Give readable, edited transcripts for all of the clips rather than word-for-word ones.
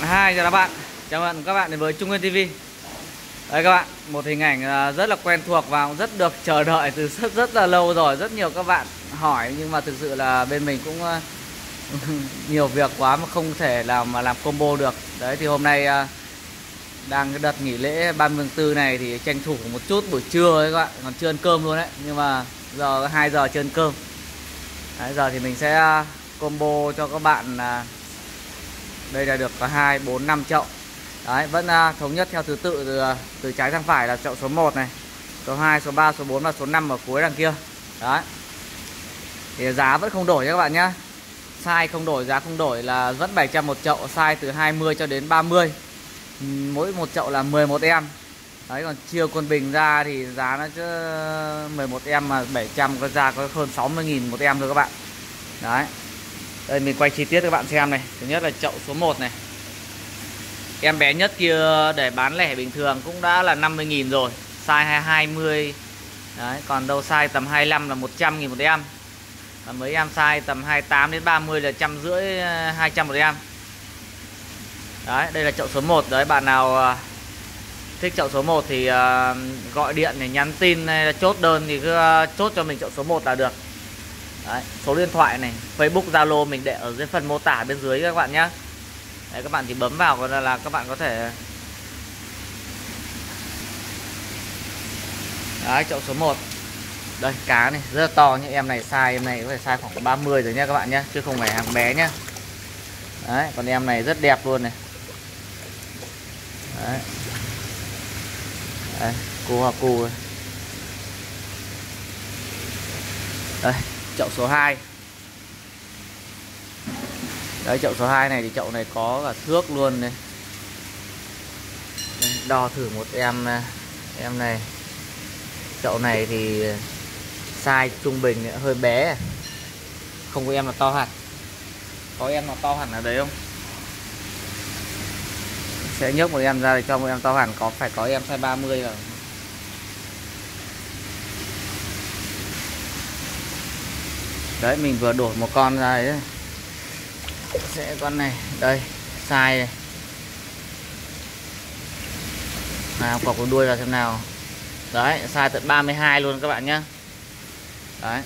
Hi, chào các bạn. Chào mừng các bạn đến với Trung Nguyên TV. Đấy các bạn, một hình ảnh rất là quen thuộc và cũng rất được chờ đợi từ rất là lâu rồi. Rất nhiều các bạn hỏi nhưng mà thực sự là bên mình cũng nhiều việc quá mà không thể làm combo được. Đấy thì hôm nay đang cái đợt nghỉ lễ 30 tháng 4 này thì tranh thủ một chút buổi trưa đấy các bạn, còn chưa ăn cơm luôn đấy. Nhưng mà giờ 2 giờ chưa ăn cơm. Đấy, giờ thì mình sẽ combo cho các bạn đây là được có 2, 4, 5 chậu. Đấy, vẫn thống nhất theo thứ tự từ trái sang phải là chậu số 1 này, số 2, số 3, số 4 và số 5 ở cuối đằng kia. Đấy. Thì giá vẫn không đổi nha các bạn nhá. Size không đổi, giá không đổi là vẫn 700 một chậu, size từ 20 cho đến 30. Mỗi một chậu là 11 em. Đấy, còn chia quân bình ra thì giá nó chứ 11 em mà 700 có ra có hơn 60.000 một em thôi các bạn. Đấy. Đây mình quay chi tiết các bạn xem này. Thứ nhất là chậu số 1 này. Em bé nhất kia để bán lẻ bình thường cũng đã là 50.000 rồi, size 20. Đấy, còn đâu size tầm 25 là 100.000 một em. Và mấy em size tầm 28 đến 30 là 150, 200 một em. Đấy, đây là chậu số 1. Đấy, bạn nào thích chậu số 1 thì gọi điện để nhắn tin hay là chốt đơn thì cứ chốt cho mình chậu số 1 là được. Đấy, số điện thoại này, Facebook, Zalo mình để ở dưới phần mô tả bên dưới các bạn nhé. Đấy, các bạn chỉ bấm vào là các bạn có thể. Đấy, chậu số 1. Đây, cá này rất là to như em này, size em này có thể size khoảng 30 rồi nha các bạn nhé, chứ không phải hàng bé nhá. Đấy, còn em này rất đẹp luôn này. Đấy. Đấy, cua hoa cù. Đây, chậu số 2. Đấy, chậu số 2 này thì chậu này có cả thước luôn này. Đây, đo thử một em này. Chậu này thì size trung bình hơi bé. Không có em nào to hẳn. Có em nào to hẳn ở đấy không? Sẽ nhấc một em ra để cho một em to hẳn, phải có em size 30 rồi. Đấy, mình vừa đổ một con ra đấy. Sẽ con này, đây, size này. Nào, cọc cái đuôi vào xem nào. Đấy, size tận 32 luôn các bạn nhé. Đấy.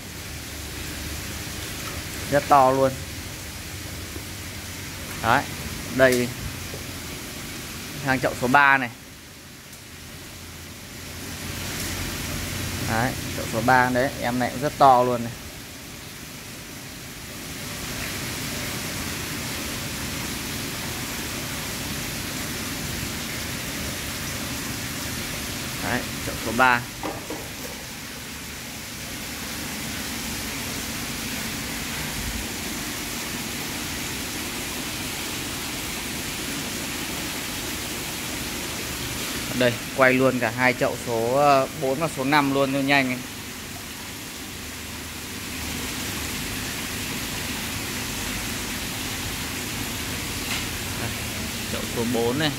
Rất to luôn. Đấy, đây. Sang chậu số 3 này. Đấy, chậu số 3 đấy, em này cũng rất to luôn này. Đấy, chậu số 3. Đây, quay luôn cả hai chậu số 4 và số 5 luôn cho nhanh ấy. Đây, chậu số 4 này.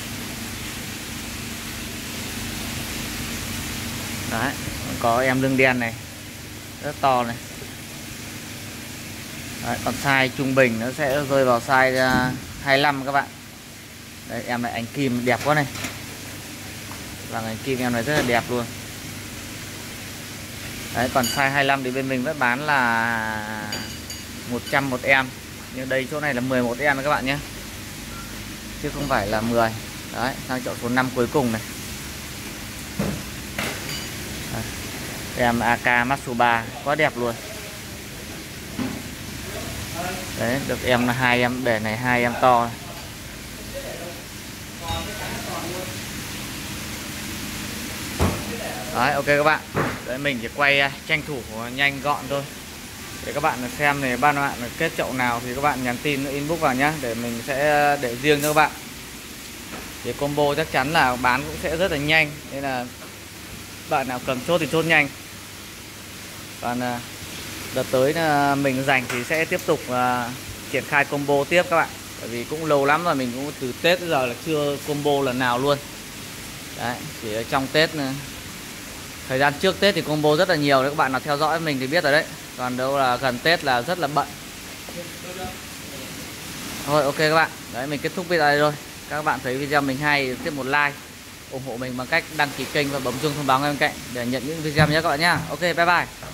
Đấy, có em lưng đen này, rất to này. Đấy, còn size trung bình nó sẽ rơi vào size 25 các bạn. Đây, em này ánh kim đẹp quá này. Và ánh kim em này rất là đẹp luôn. Đấy, còn size 25 thì bên mình vẫn bán là 100 một em. Nhưng đây chỗ này là 11 em các bạn nhé, chứ không phải là 10. Đấy, sang chậu số 5 cuối cùng này. Đấy, em AK Matsuba quá đẹp luôn. Đấy, được em là 2 em bể này, 2 em to này. Đấy, ok các bạn. Đấy, mình chỉ quay tranh thủ nhanh gọn thôi để các bạn xem này, bạn kết chậu nào thì các bạn nhắn tin inbox vào nhá, để mình sẽ để riêng cho các bạn. Thì combo chắc chắn là bán cũng sẽ rất là nhanh, nên là bạn nào cần chốt thì chốt nhanh. Còn đợt tới mình rảnh thì sẽ tiếp tục triển khai combo tiếp các bạn. Bởi vì cũng lâu lắm rồi, mình cũng từ Tết đến giờ là chưa combo lần nào luôn. Đấy, chỉ ở trong Tết nữa. Thời gian trước Tết thì combo rất là nhiều đấy, các bạn nào theo dõi mình thì biết rồi đấy. Còn đâu là gần Tết là rất là bận. Thôi ok các bạn. Đấy, mình kết thúc video đây rồi. Các bạn thấy video mình hay tiếp một like, ủng hộ mình bằng cách đăng ký kênh và bấm chuông thông báo ngay bên cạnh để nhận những video nhé các bạn nhá. Ok, bye bye.